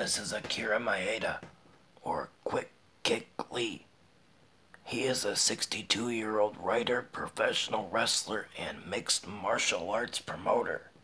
This is Akira Maeda, or Kwik-kik-Lee. He is a 62-year-old writer, professional wrestler, and mixed martial arts promoter.